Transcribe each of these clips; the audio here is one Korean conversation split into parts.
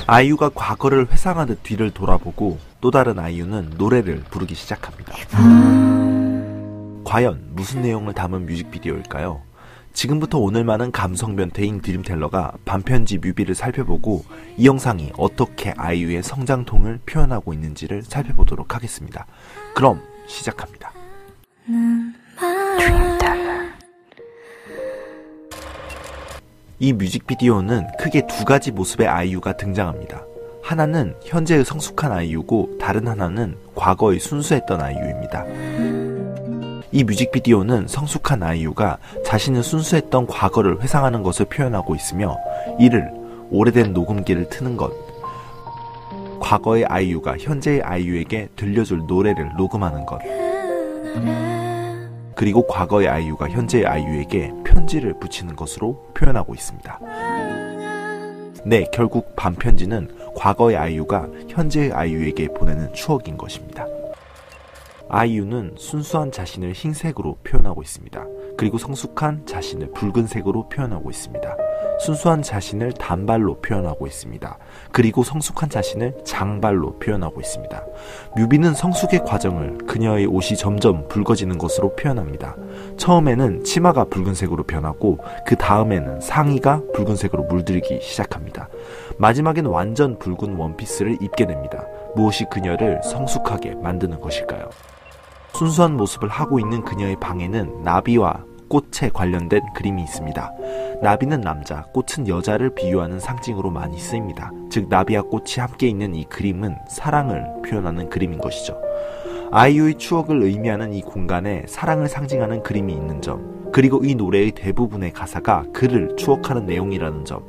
아이유가 과거를 회상하듯 뒤를 돌아보고 또 다른 아이유는 노래를 부르기 시작합니다. 과연 무슨 내용을 담은 뮤직비디오일까요? 지금부터 오늘만은 감성 변태인 드림텔러가 반편지 뮤비를 살펴보고 이 영상이 어떻게 아이유의 성장통을 표현하고 있는지를 살펴보도록 하겠습니다. 그럼 시작합니다. 이 뮤직비디오는 크게 두 가지 모습의 아이유가 등장합니다. 하나는 현재의 성숙한 아이유고 다른 하나는 과거의 순수했던 아이유입니다. 이 뮤직비디오는 성숙한 아이유가 자신의 순수했던 과거를 회상하는 것을 표현하고 있으며 이를 오래된 녹음기를 트는 것, 과거의 아이유가 현재의 아이유에게 들려줄 노래를 녹음하는 것, 그리고 과거의 아이유가 현재의 아이유에게 편지를 붙이는 것으로 표현하고 있습니다. 네, 결국 반편지는 과거의 아이유가 현재의 아이유에게 보내는 추억인 것입니다. 아이유는 순수한 자신을 흰색으로 표현하고 있습니다. 그리고 성숙한 자신을 붉은색으로 표현하고 있습니다. 순수한 자신을 단발로 표현하고 있습니다. 그리고 성숙한 자신을 장발로 표현하고 있습니다. 뮤비는 성숙의 과정을 그녀의 옷이 점점 붉어지는 것으로 표현합니다. 처음에는 치마가 붉은색으로 변하고 그 다음에는 상의가 붉은색으로 물들기 시작합니다. 마지막엔 완전 붉은 원피스를 입게 됩니다. 무엇이 그녀를 성숙하게 만드는 것일까요? 순수한 모습을 하고 있는 그녀의 방에는 나비와 꽃에 관련된 그림이 있습니다. 나비는 남자, 꽃은 여자를 비유하는 상징으로 많이 쓰입니다. 즉 나비와 꽃이 함께 있는 이 그림은 사랑을 표현하는 그림인 것이죠. 아이유의 추억을 의미하는 이 공간에 사랑을 상징하는 그림이 있는 점, 그리고 이 노래의 대부분의 가사가 그를 추억하는 내용이라는 점,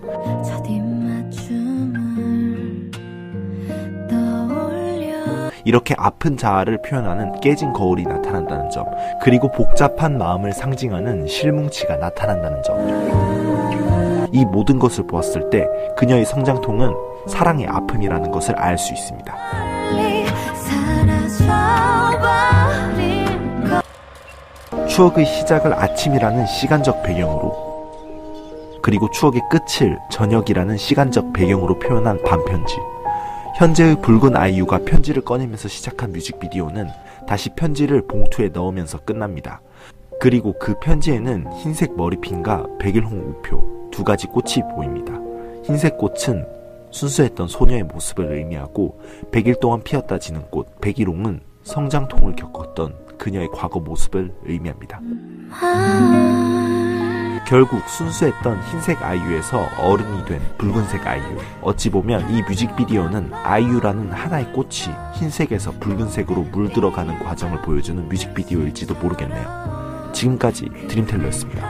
이렇게 아픈 자아를 표현하는 깨진 거울이 나타난다는 점, 그리고 복잡한 마음을 상징하는 실뭉치가 나타난다는 점, 이 모든 것을 보았을 때 그녀의 성장통은 사랑의 아픔이라는 것을 알 수 있습니다. 추억의 시작을 아침이라는 시간적 배경으로, 그리고 추억의 끝을 저녁이라는 시간적 배경으로 표현한 반편지, 현재의 붉은 아이유가 편지를 꺼내면서 시작한 뮤직비디오는 다시 편지를 봉투에 넣으면서 끝납니다. 그리고 그 편지에는 흰색 머리핀과 백일홍 우표 두 가지 꽃이 보입니다. 흰색 꽃은 순수했던 소녀의 모습을 의미하고 100일 동안 피었다 지는 꽃 백일홍은 성장통을 겪었던 그녀의 과거 모습을 의미합니다. 결국 순수했던 흰색 아이유에서 어른이 된 붉은색 아이유. 어찌 보면 이 뮤직비디오는 아이유라는 하나의 꽃이 흰색에서 붉은색으로 물들어가는 과정을 보여주는 뮤직비디오일지도 모르겠네요. 지금까지 드림텔러였습니다.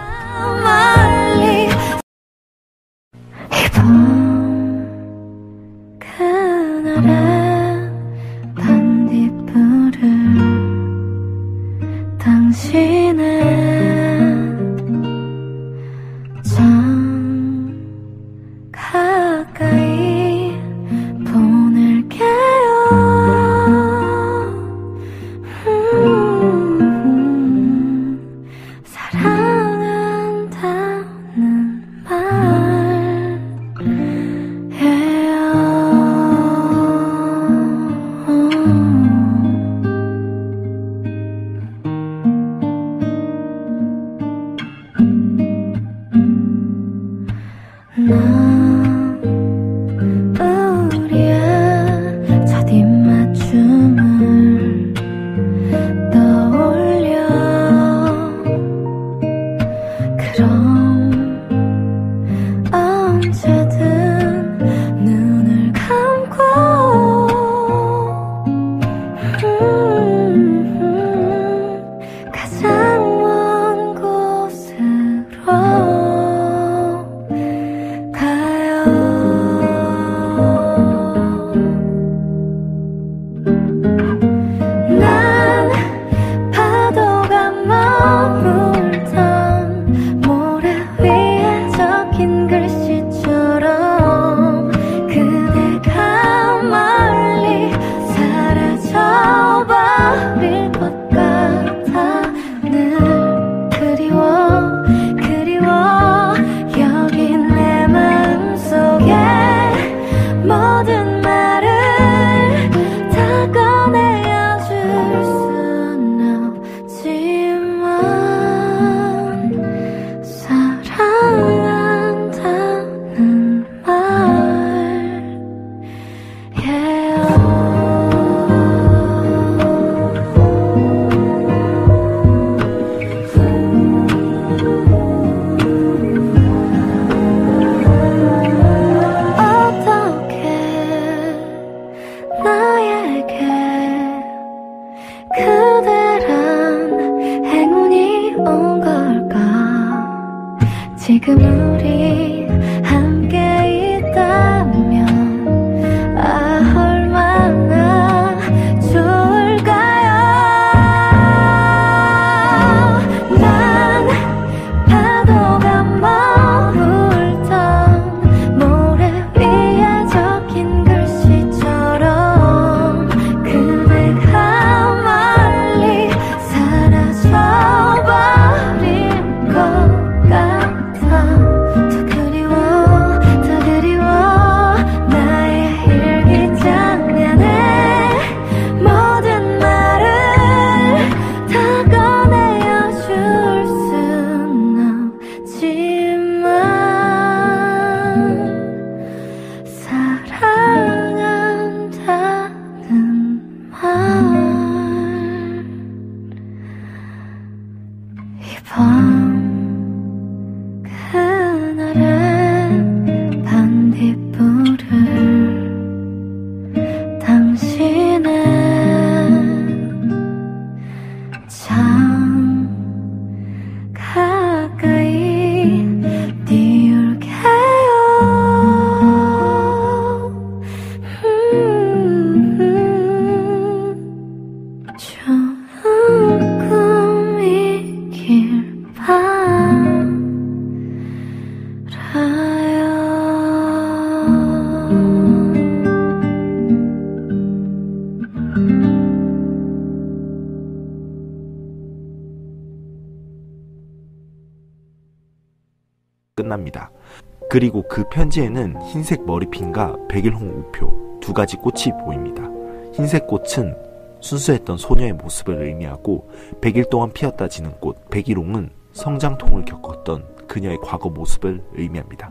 합니다. 그리고 그 편지에는 흰색 머리핀과 백일홍 우표 두 가지 꽃이 보입니다. 흰색 꽃은 순수했던 소녀의 모습을 의미하고 100일 동안 피었다 지는 꽃 백일홍은 성장통을 겪었던 그녀의 과거 모습을 의미합니다.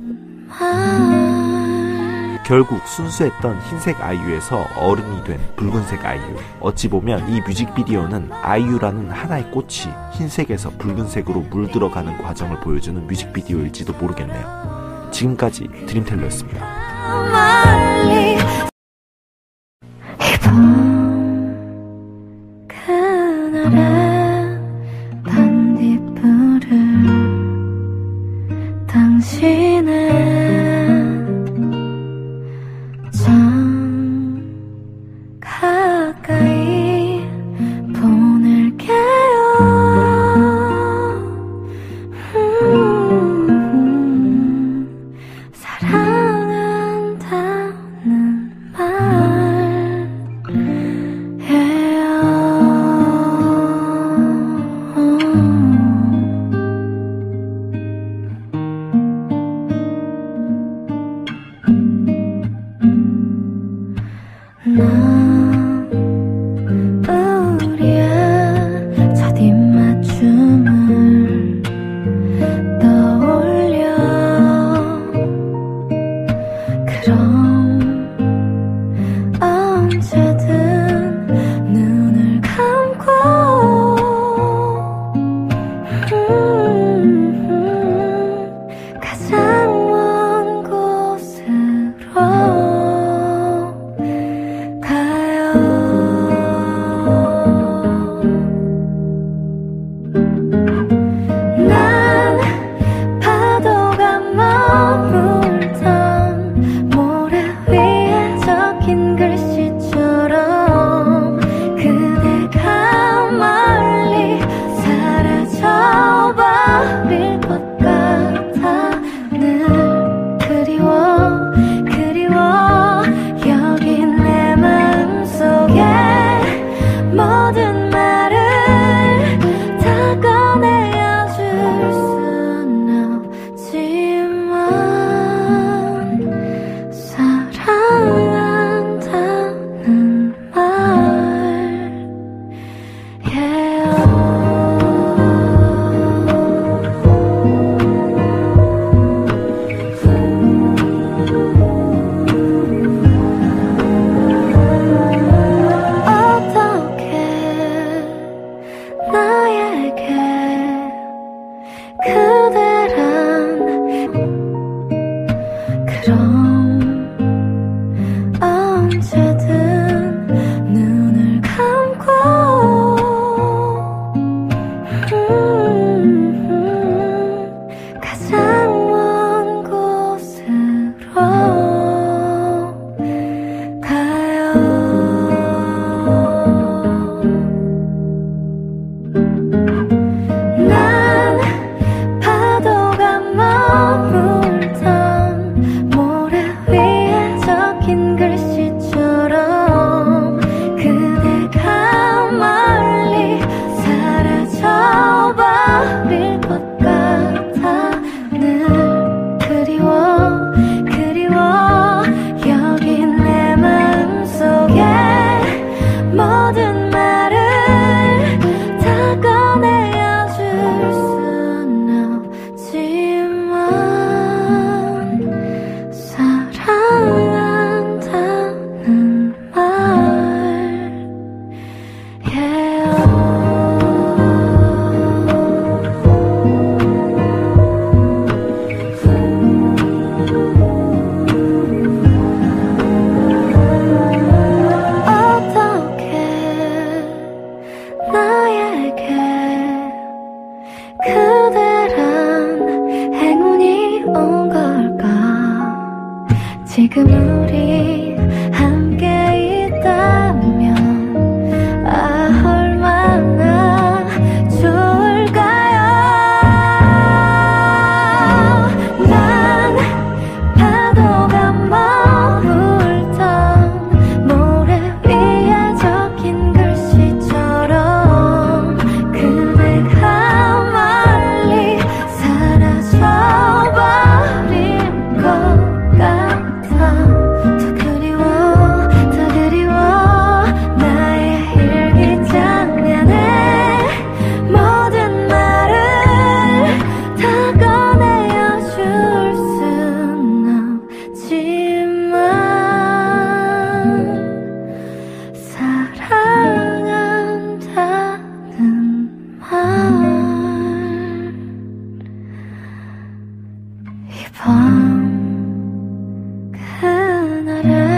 결국 순수했던 흰색 아이유에서 어른이 된 붉은색 아이유. 어찌 보면 이 뮤직비디오는 아이유라는 하나의 꽃이 흰색에서 붉은색으로 물들어가는 과정을 보여주는 뮤직비디오일지도 모르겠네요. 지금까지 드림텔러였습니다. 그날의 반딧불을 당신의 참 가까이 보낼게요. 사랑한다는 우리의 첫 입맞춤을 떠올려 그럼 언제든 눈을 감고 가장 먼 곳으로 모든 말을 다 꺼내야 줄 순 없지만 사랑한다는 그럼 언제든 눈을 감고 가장 먼 곳으로 가요. 난 파도가 머물던 모래 위에 적힌 글씨처럼 그대가 멀리 사라져버릴 것 같아. 늘 그리워 여기 내 마음속에 모든 말을 다 꺼내야 줄 순 없지만 사랑한다는 어떻게 나에게 그대란 행운이 온 걸까. 지금 우리 함께 있다면 얼마나 좋을까요. 난 파도가 머물던 모래 위에 적힌 글씨처럼 그대가 멀리 사라져버릴 나를